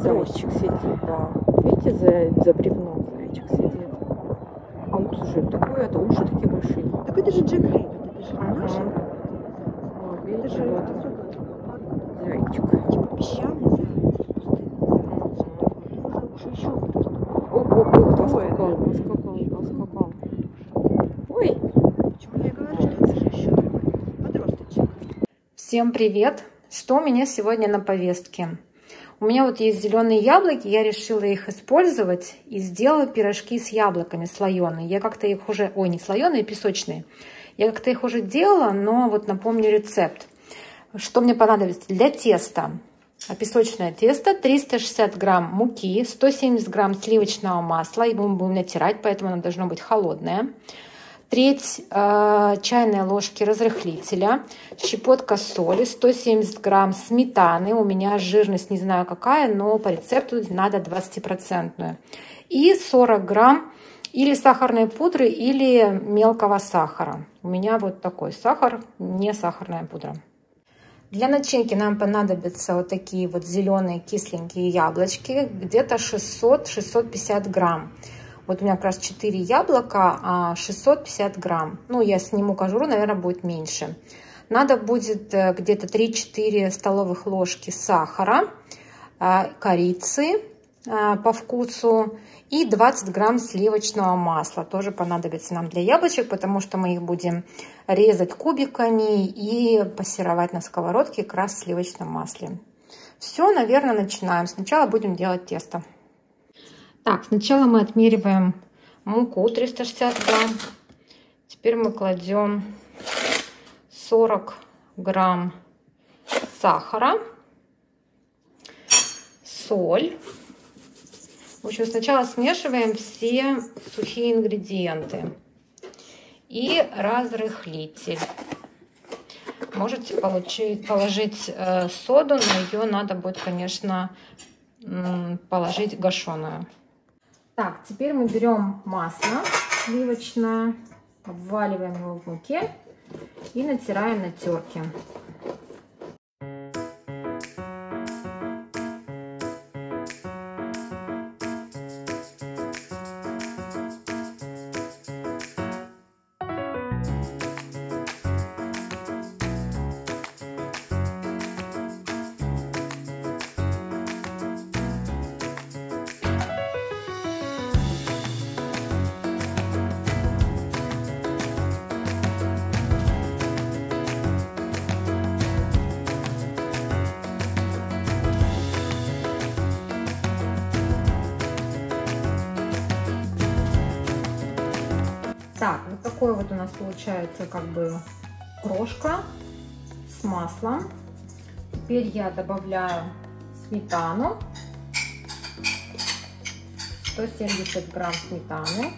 зайчик сидит, да. Видите, за бревном зайчик сидит. А он тоже такой, это уши такие большие. Так это же Джек Рэббит, это же не наш. Вот, видите, Это же вот зайчик. типа песчаный заяц. Уже еще просто. О, поскакал. Ой. Почему я говорю, что это же еще такой подросточек. Всем привет! Что у меня сегодня на повестке? У меня вот есть зеленые яблоки, я решила их использовать и сделала пирожки с яблоками слоеные. Я как-то их уже, не слоеные, песочные. Я как-то их уже делала, но вот напомню рецепт. Что мне понадобится для теста? Песочное тесто, 360 грамм муки, 170 грамм сливочного масла. Его мы будем натирать, поэтому оно должно быть холодное. Треть чайной ложки разрыхлителя, щепотка соли, 170 грамм сметаны. У меня жирность не знаю какая, но по рецепту надо 20%. И 40 грамм или сахарной пудры, или мелкого сахара. У меня вот такой сахар, не сахарная пудра. Для начинки нам понадобятся вот такие вот зеленые кисленькие яблочки, где-то 600-650 грамм. Вот у меня как раз 4 яблока, 650 грамм. Ну, я сниму кожуру, наверное, будет меньше. Надо будет где-то 3-4 столовых ложки сахара, корицы по вкусу и 20 грамм сливочного масла. Тоже понадобится нам для яблочек, потому что мы их будем резать кубиками и пассеровать на сковородке как раз в сливочном масле. Все, наверное, начинаем. Сначала будем делать тесто. Так, сначала мы отмериваем муку 360 грамм. Теперь мы кладем 40 грамм сахара, соль. В общем, сначала смешиваем все сухие ингредиенты и разрыхлитель. Можете положить соду, но ее надо будет, конечно, положить гашеную. Так, теперь мы берем масло сливочное, обваливаем его в муке и натираем на терке. Так, вот такой вот у нас получается как бы крошка с маслом. Теперь я добавляю сметану, 170 грамм сметаны.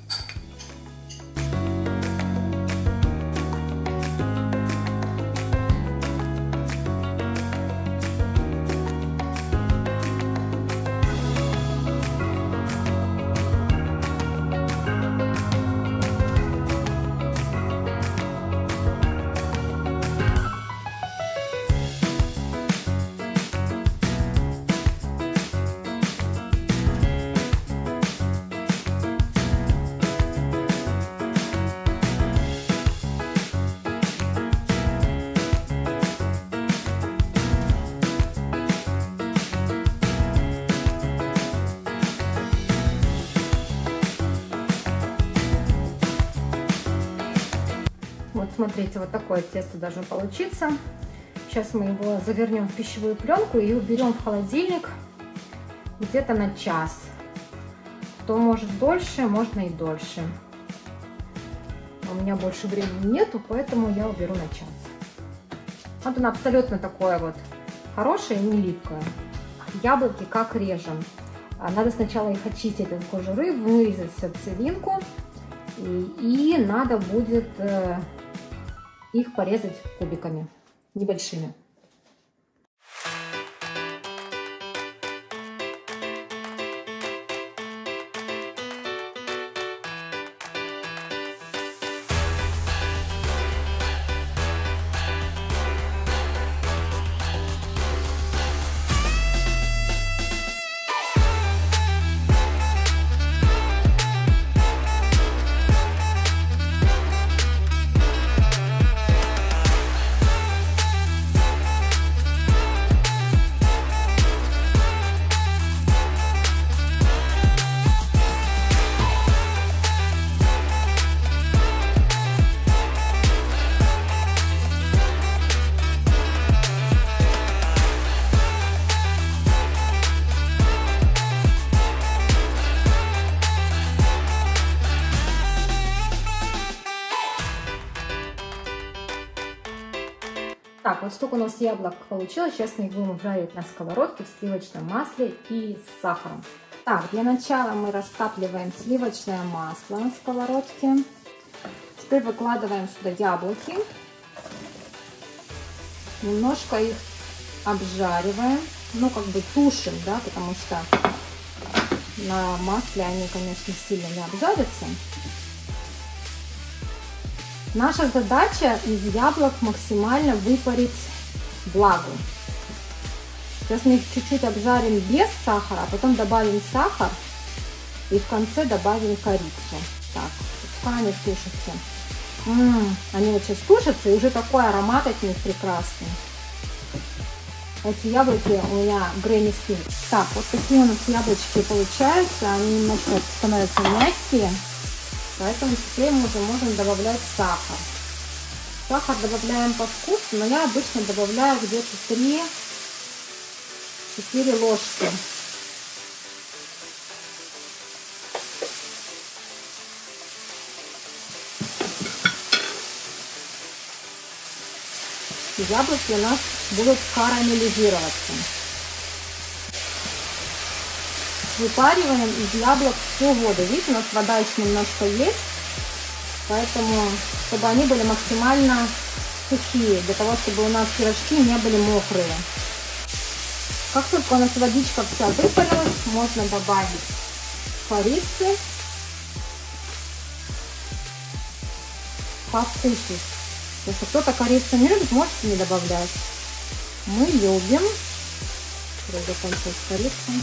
Вот смотрите, вот такое тесто должно получиться. Сейчас мы его завернем в пищевую пленку и уберем в холодильник где-то на час. Кто может дольше, можно и дольше. У меня больше времени нету, поэтому я уберу на час. Вот оно абсолютно такое вот хорошее и не липкое. Яблоки как режем. Надо сначала их очистить от кожуры, вырезать сердцевинку. И надо будет их порезать кубиками небольшими. Так, вот столько у нас яблок получилось. Сейчас мы их будем жарить на сковородке в сливочном масле и с сахаром. Так, для начала мы растапливаем сливочное масло на сковородке. Теперь выкладываем сюда яблоки. Немножко их обжариваем. Ну, как бы тушим, да, потому что на масле они, конечно, сильно не обжарятся. Наша задача из яблок максимально выпарить влагу. Сейчас мы их чуть-чуть обжарим без сахара, а потом добавим сахар и в конце добавим корицу. Так, пускай они тушатся. Они вот сейчас тушатся, и уже такой аромат от них прекрасный. Эти яблоки у меня Granny Smith. Так, вот такие у нас яблочки получаются. Они немножко становятся мягкие. Поэтому теперь мы уже можем добавлять сахар. Сахар добавляем по вкусу, но я обычно добавляю где-то 3-4 ложки. Яблоки у нас будут карамелизироваться. Выпариваем из яблок всю воду. Видите, у нас вода еще немножко есть, поэтому, чтобы они были максимально сухие, для того, чтобы у нас пирожки не были мокрые. Как только у нас водичка вся выпарилась, можно добавить корицы по вкусу. Если кто-то корицу не любит, можете не добавлять. Мы любим. Закончилась корица.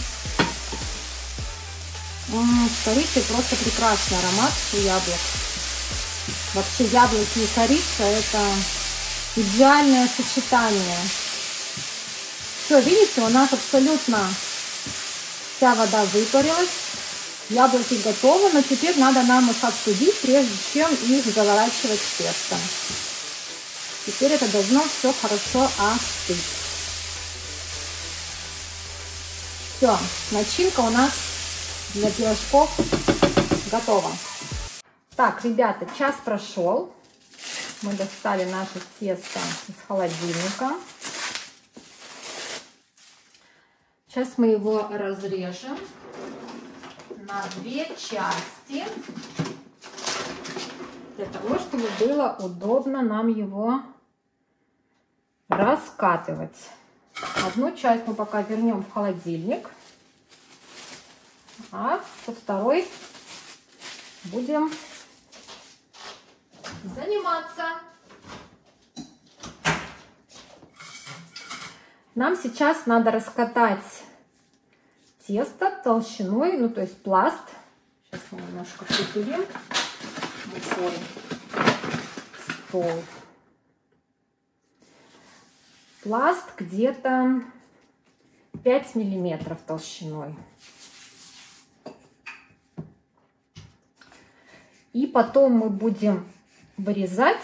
С корицей просто прекрасный аромат у яблок. Вообще яблоки и корица — это идеальное сочетание. Все, видите, у нас абсолютно вся вода выпарилась. Яблоки готовы, но теперь надо нам их остудить, прежде чем их заворачивать в тесто. Теперь это должно все хорошо остыть. Все, начинка у нас для пирожков готова. Так, ребята, час прошел. Мы достали наше тесто из холодильника. Сейчас мы его разрежем на 2 части, для того, чтобы было удобно нам его раскатывать. Одну часть мы пока вернем в холодильник, а со второй будем заниматься. Нам сейчас надо раскатать тесто толщиной, ну то есть пласт. Сейчас мы немножко притулим. Стол. Пласт где-то 5 миллиметров толщиной. И потом мы будем вырезать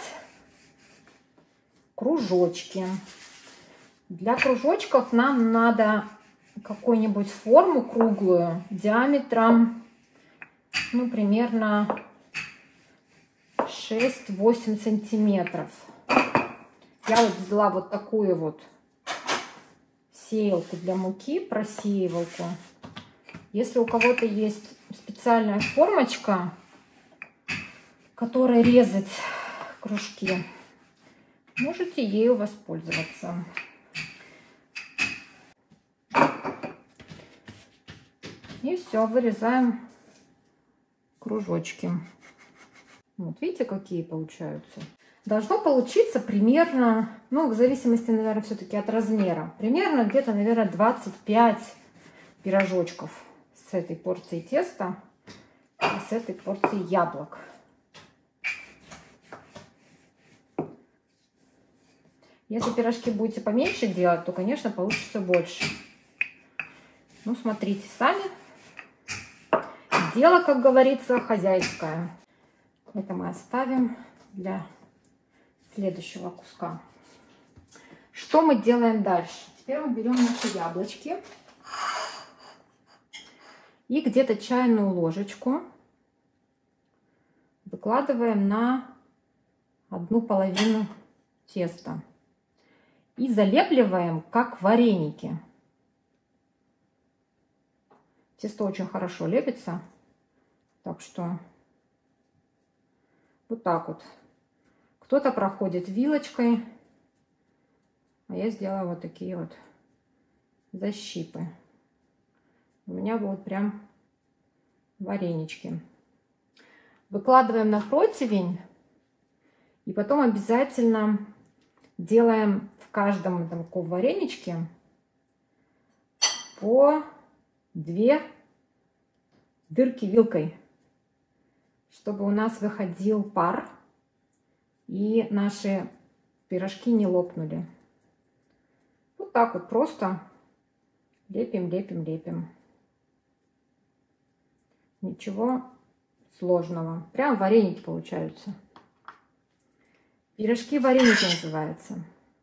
кружочки. Для кружочков нам надо какую-нибудь форму круглую диаметром, ну, примерно 6-8 сантиметров. Я вот взяла вот такую вот сеялку для муки, просеивалку. Если у кого-то есть специальная формочка, которой резать кружки, можете ею воспользоваться. И все, вырезаем кружочки. Вот видите, какие получаются. Должно получиться примерно, ну, в зависимости, наверное, все-таки от размера. Примерно где-то, наверное, 25 пирожочков с этой порцией теста и с этой порцией яблок. Если пирожки будете поменьше делать, то, конечно, получится больше. Ну, смотрите сами. Дело, как говорится, хозяйское. Это мы оставим для следующего куска. Что мы делаем дальше? Теперь мы берем наши яблочки и где-то чайную ложечку выкладываем на одну половину теста. и залепливаем, как вареники. Тесто очень хорошо лепится, так что вот так вот. Кто-то проходит вилочкой, а я сделала вот такие вот защипы. У меня будут прям варенички. Выкладываем на противень и потом обязательно делаем в каждом таком вареничке по 2 дырки вилкой, чтобы у нас выходил пар и наши пирожки не лопнули. Вот так вот просто лепим, лепим, лепим. Ничего сложного. Прям вареники получаются. Пирожки-вареники называются.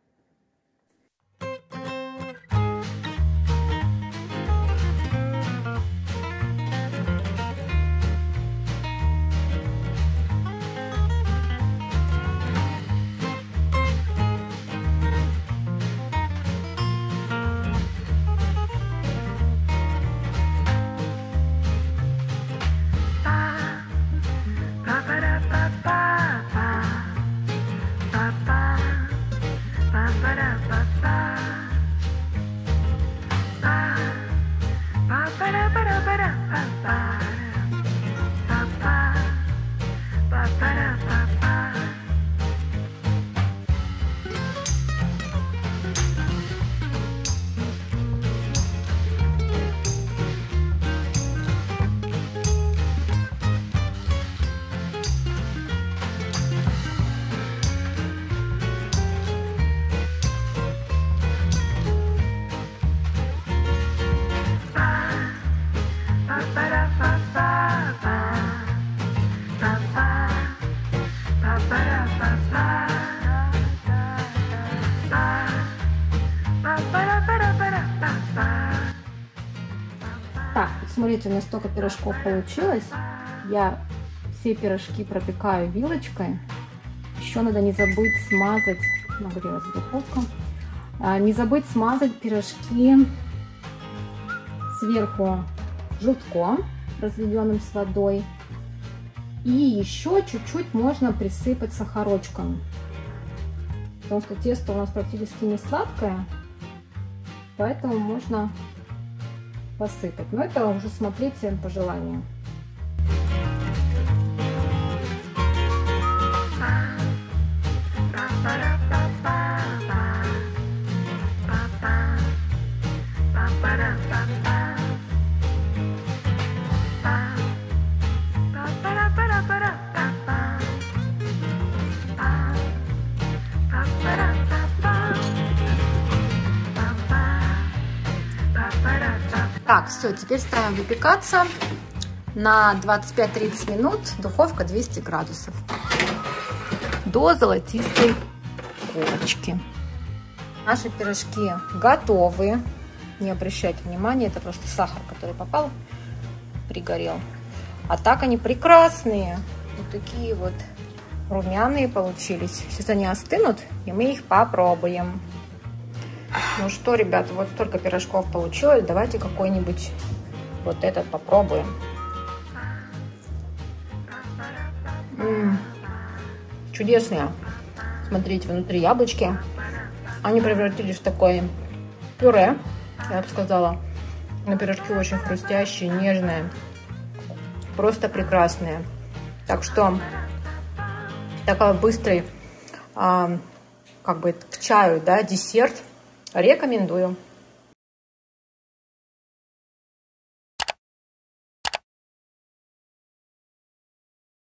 Так, смотрите, у меня столько пирожков получилось. Я все пирожки пропекаю вилочкой. Еще надо не забыть смазать, нагрелась духовка, не забыть смазать пирожки сверху желтком, разведенным с водой. И еще чуть-чуть можно присыпать сахарочком, потому что тесто у нас практически не сладкое, поэтому можно посыпать. Но это уже смотрите по желанию. Так, все, теперь ставим выпекаться на 25-30 минут, духовка 200 градусов, до золотистой корочки. Наши пирожки готовы, не обращайте внимания, это просто сахар, который попал, пригорел. А так они прекрасные, вот такие вот румяные получились. Сейчас они остынут, и мы их попробуем. Ну что, ребята, вот столько пирожков получилось. Давайте какой-нибудь вот этот попробуем. Чудесные. Смотрите, внутри яблочки. Они превратились в такое пюре, я бы сказала. Но пирожки очень хрустящие, нежные. Просто прекрасные. Так что такой быстрый, как бы к чаю, да, десерт. Рекомендую.